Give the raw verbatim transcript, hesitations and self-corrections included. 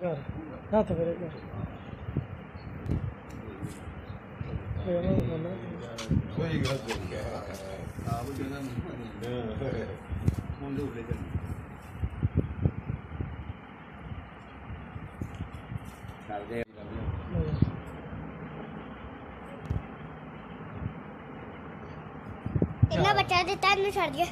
कर हाथ मेरे कर कोई गल नहीं आप जगह नहीं फोन दे उठे चल चल दे कितना बचा देता है मैं छोड़ दिया